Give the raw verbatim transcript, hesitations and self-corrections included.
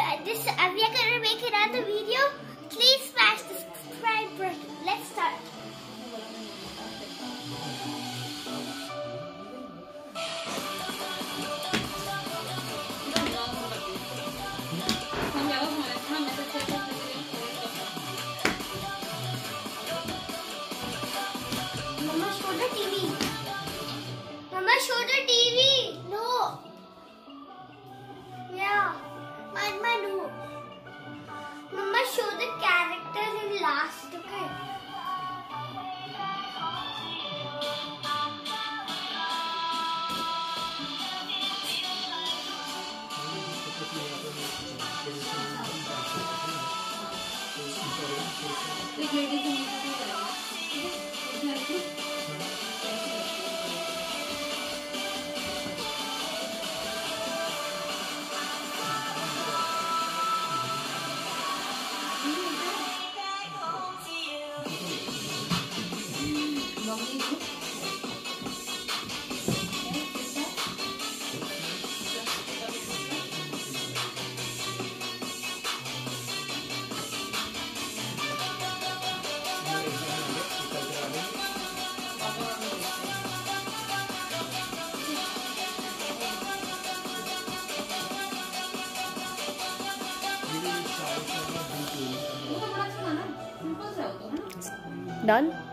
uh, this uh, we are gonna make another video. Please smash the subscribe button. Let's start. Mama, show the T V. Mama, show the T V. No. Yeah. Mama, no. Mama, show the characters in last, okay? Done?